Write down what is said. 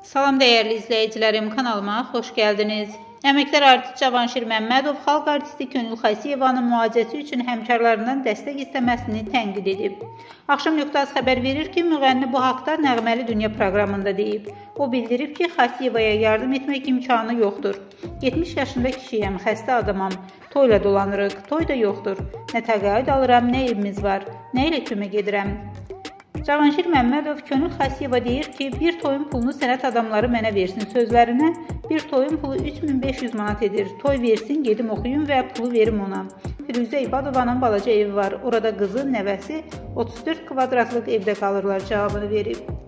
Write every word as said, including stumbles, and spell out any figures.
Salam dəyərli izləyicilərim, kanalıma xoş gəldiniz. Əməkdar artist Cavanşir Məmmədov xalq artisti Könül Xasiyevanın müalicəsi üçün həmkarlarından dəstək istəməsini tənqid edib. Axşam nöqtəsi xəbər verir ki, müğənni bu haqda Nəğməli Dünya proqramında deyib. O bildirib ki, Xasiyevaya yardım etmək imkanı yoxdur. yetmiş yaşında kişiyəm, xəstə adamam, toyla dolanırıq, toy da yoxdur. Nə təqaüd alıram, nə evimiz var, nə ilə kömək edirəm. Cavanşir Məmmədov Könül Xasiyeva deyir ki, bir toyun pulunu sənət adamları mənə versin sözlərinə, bir toyun pulu üç min beş yüz manat edir. Toy versin, gedim oxuyum və pulu verim ona. Firuzə İbadovanın balaca evi var. Orada qızı, nəvəsi otuz dörd kvadratlıq evdə qalırlar cavabını verib.